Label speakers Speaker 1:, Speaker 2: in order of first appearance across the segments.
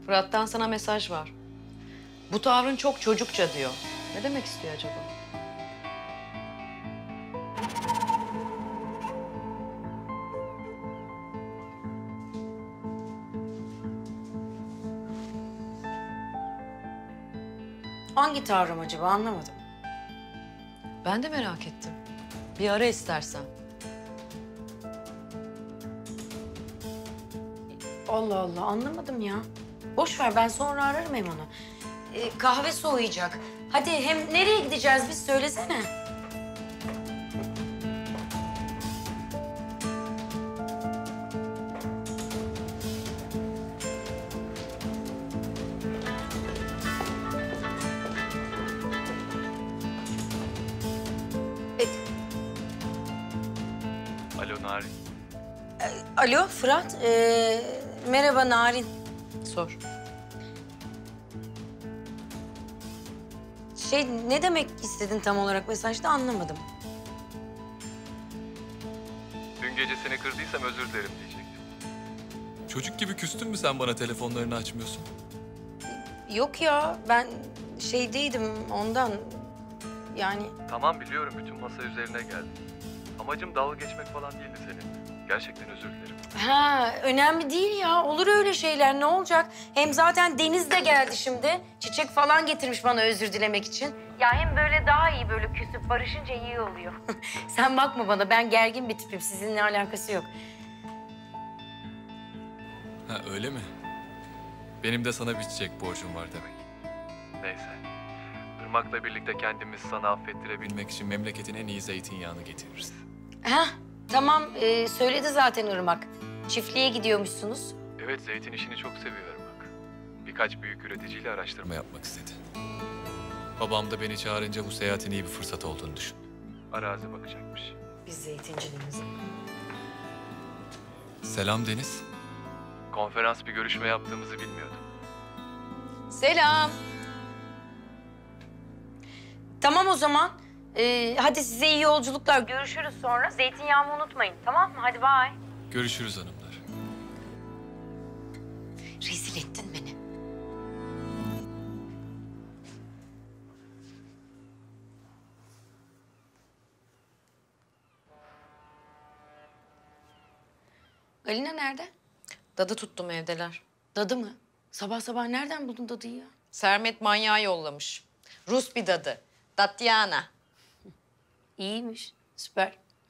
Speaker 1: Fırat'tan sana mesaj var. Bu tavrın çok çocukça diyor. Ne demek istiyor acaba?
Speaker 2: Hangi tavrım acaba anlamadım.
Speaker 1: Ben de merak ettim. Bir ara istersen.
Speaker 2: Allah Allah anlamadım ya. Boş ver ben sonra ararım hem onu. Kahve soğuyacak. Hadi hem nereye gideceğiz biz söylesene.
Speaker 3: Alo Narin.
Speaker 2: Alo Fırat. Merhaba Narin.
Speaker 1: Sor.
Speaker 2: Ne demek istedin tam olarak mesajda anlamadım.
Speaker 3: Dün gece seni kırdıysam özür dilerim diyecektim.
Speaker 4: Çocuk gibi küstün mü sen bana telefonlarını açmıyorsun?
Speaker 2: Yok ya ben şeydeydim ondan yani.
Speaker 3: Tamam biliyorum bütün masa üzerine geldi. Amacım dalga geçmek falan değildi seninle. Gerçekten özür dilerim.
Speaker 2: Ha önemli değil ya olur öyle şeyler ne olacak? Hem zaten Deniz de geldi şimdi. Çiçek falan getirmiş bana özür dilemek için. Ya hem böyle daha iyi böyle küsüp barışınca iyi oluyor. Sen bakma bana ben gergin bir tipim sizinle alakası yok.
Speaker 4: Ha öyle mi? Benim de sana bir çiçek borcum var demek.
Speaker 3: Neyse. Irmak'la birlikte kendimiz sana affettirebilmek
Speaker 4: Bilmek için memleketin en iyi zeytinyağını getiririz.
Speaker 2: Ha tamam söyledi zaten Irmak. Çiftliğe gidiyormuşsunuz.
Speaker 3: Evet zeytin işini çok seviyor Irmak. Birkaç büyük üreticiyle araştırma
Speaker 4: Ama yapmak istedi. Babam da beni çağırınca bu seyahatin iyi bir fırsat olduğunu düşündü.
Speaker 3: arazi bakacakmış.
Speaker 2: Biz zeytinciliğimiz.
Speaker 4: Selam Deniz.
Speaker 3: Konferans bir görüşme yaptığımızı bilmiyordum.
Speaker 1: Selam.
Speaker 2: Tamam o zaman. Hadi size iyi yolculuklar. Görüşürüz sonra. Zeytinyağımı unutmayın tamam mı? Hadi bay.
Speaker 4: Görüşürüz hanımlar.
Speaker 2: Rezil ettin beni. Galina nerede?
Speaker 1: Dadı tuttum evdeler.
Speaker 2: Dadı mı? Sabah sabah nereden buldun dadıyı ya?
Speaker 1: Sermet manyağı yollamış. Rus bir dadı. Tatyana.
Speaker 2: İyiymiş. Süper.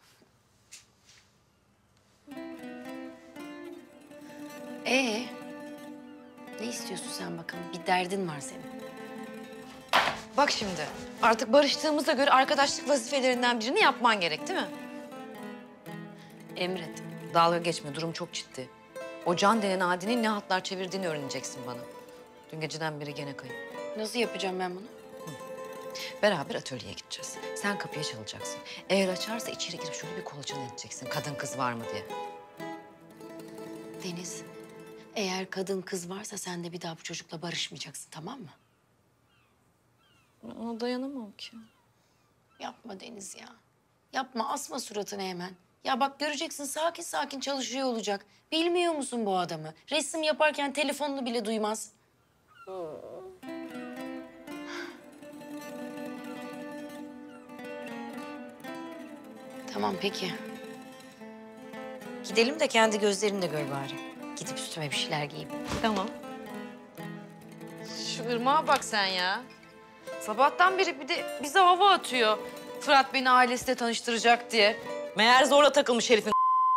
Speaker 2: Ne istiyorsun sen bakalım? Bir derdin var senin.
Speaker 1: Bak şimdi. Artık barıştığımıza göre arkadaşlık vazifelerinden birini yapman gerek değil mi?
Speaker 2: Emret.
Speaker 1: Dalga geçme. Durum çok ciddi. O Can denen Adi'nin ne hatlar çevirdiğini öğreneceksin bana. Dün geceden beri gene kayıp.
Speaker 2: Nasıl yapacağım ben bunu?
Speaker 1: Beraber atölyeye gideceğiz. Sen kapıya çalacaksın. Eğer açarsa içeri girip şöyle bir kolaçan edeceksin. Kadın kız var mı diye.
Speaker 2: Deniz, eğer kadın kız varsa sen de bir daha bu çocukla barışmayacaksın tamam mı?
Speaker 1: Ona dayanamam ki.
Speaker 2: Yapma Deniz ya. Yapma asma suratını hemen. Ya bak göreceksin sakin sakin çalışıyor olacak. Bilmiyor musun bu adamı? Resim yaparken telefonunu bile duymaz. Tamam peki. Gidelim de kendi gözlerimle gör bari. Gidip üstüme bir şeyler giyeyim.
Speaker 1: Tamam. Şu ırmağa bak sen ya. Sabahtan beri bir de bize hava atıyor. Fırat beni ailesiyle tanıştıracak diye. Meğer zorla takılmış herifin.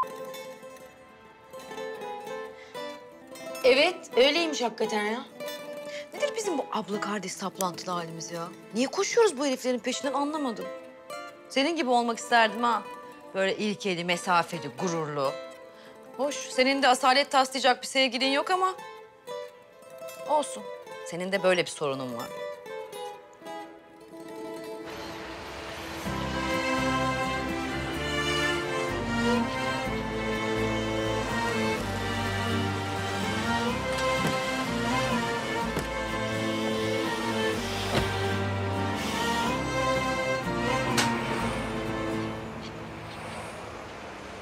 Speaker 2: Evet öyleymiş hakikaten ya.
Speaker 1: Nedir bizim bu abla kardeş saplantılı halimiz ya? Niye koşuyoruz bu heriflerin peşinden anlamadım. Senin gibi olmak isterdim ha. Böyle ilkeli, mesafeli, gururlu. Hoş, senin de asalet taslayacak bir sevgilin yok ama... olsun. Senin de böyle bir sorunun var.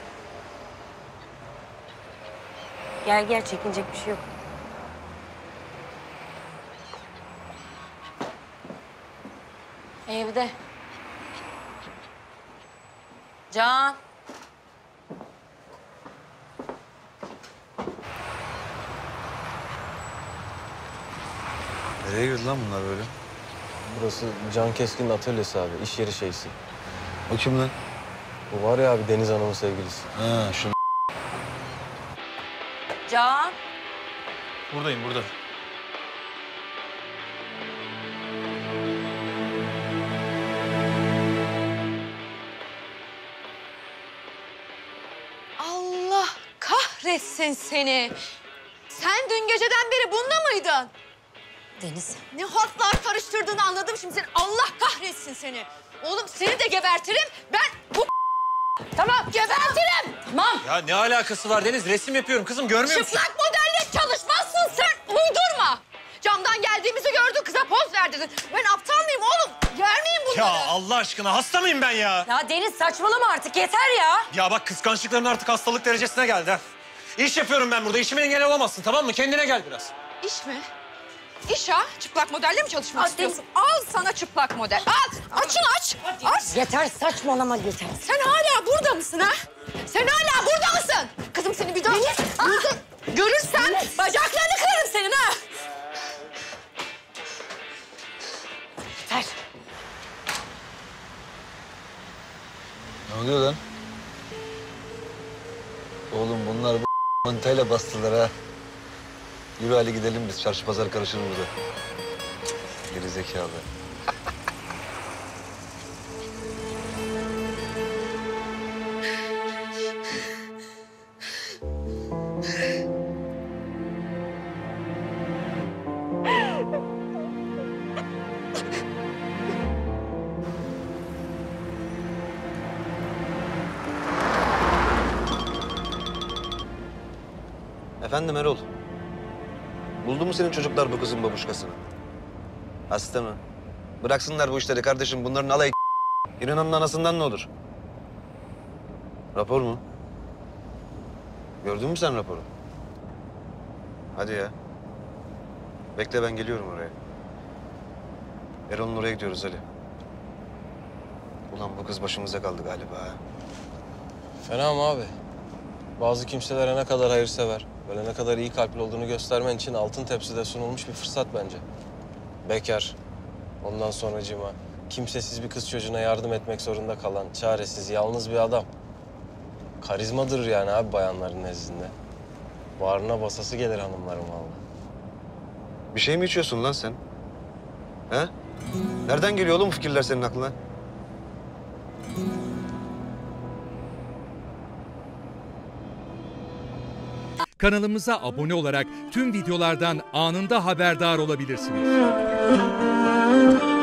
Speaker 2: Gel gel çekinecek bir şey yok. Evde. Can.
Speaker 5: Nereye girdi lan bunlar böyle?
Speaker 6: Burası Can Keskin'in atölyesi abi, iş yeri şeysi.
Speaker 5: O kim lan?
Speaker 6: Bu var ya abi Deniz Hanım'ın sevgilisi.
Speaker 5: Ha şu
Speaker 2: Can.
Speaker 4: Buradayım, burada.
Speaker 1: Allah kahretsin seni. Sen dün geceden beri bunda mıydın?
Speaker 2: Deniz.
Speaker 1: Ne hatlar karıştırdığını anladım şimdi senin. Allah kahretsin seni. Oğlum seni de gebertirim. Ben bu tamam gebertirim. Tamam.
Speaker 6: Ya ne alakası var Deniz? Resim yapıyorum kızım, görmüyor musun?
Speaker 1: Çıplak modelle çalışmazsın sen. Uydurma. Camdan geldiğimizi gördün, kıza poz verdirdin. Ben aptal mıyım oğlum? Yer miyim bunları?
Speaker 6: Ya Allah aşkına hasta mıyım ben ya?
Speaker 2: Ya Deniz saçmalama artık yeter ya.
Speaker 6: Ya bak kıskançlıkların artık hastalık derecesine geldi ha. İş yapıyorum ben burada, işime engel olamazsın tamam mı? Kendine gel biraz.
Speaker 1: İş mi? İş ha? Çıplak modelle mi çalışmak
Speaker 2: Aa,
Speaker 1: istiyorsun? Al sana çıplak model. Al. Aç şunu aç. Aç.
Speaker 2: Yeter saçmalama yeter.
Speaker 1: Sen hala burada mısın ha? Sen hala burada mısın? Kızım seni bir daha burada görürsem bacaklarını kırarım senin ha.
Speaker 2: Yeter.
Speaker 5: ne oluyor lan? Oğlum bunlar bu mantayla bastılar ha. Yürü hadi gidelim biz. Çarşı pazar karışır burada. Geri zekalı. Efendim Erol. Buldu mu senin çocuklar bu kızın babuşkasını? Hasta mı? Bıraksınlar bu işleri kardeşim. Bunların alayı İnananın anasından ne olur? Rapor mu? Gördün mü sen raporu? Hadi ya. Bekle ben geliyorum oraya. Erol'un oraya gidiyoruz Ali. Ulan bu kız başımıza kaldı galiba ha.
Speaker 6: Fena mı abi? Bazı kimselere ne kadar hayırsever, böyle ne kadar iyi kalpli olduğunu göstermen için altın tepside sunulmuş bir fırsat bence. Bekar, ondan sonracığıma kimsesiz bir kız çocuğuna yardım etmek zorunda kalan, çaresiz, yalnız bir adam. Karizmadır yani abi bayanların nezdinde. Bağrına basası gelir hanımların vallahi.
Speaker 5: Bir şey mi içiyorsun lan sen? He? Nereden geliyor oğlum bu fikirler senin aklına?
Speaker 7: Kanalımıza abone olarak tüm videolardan anında haberdar olabilirsiniz.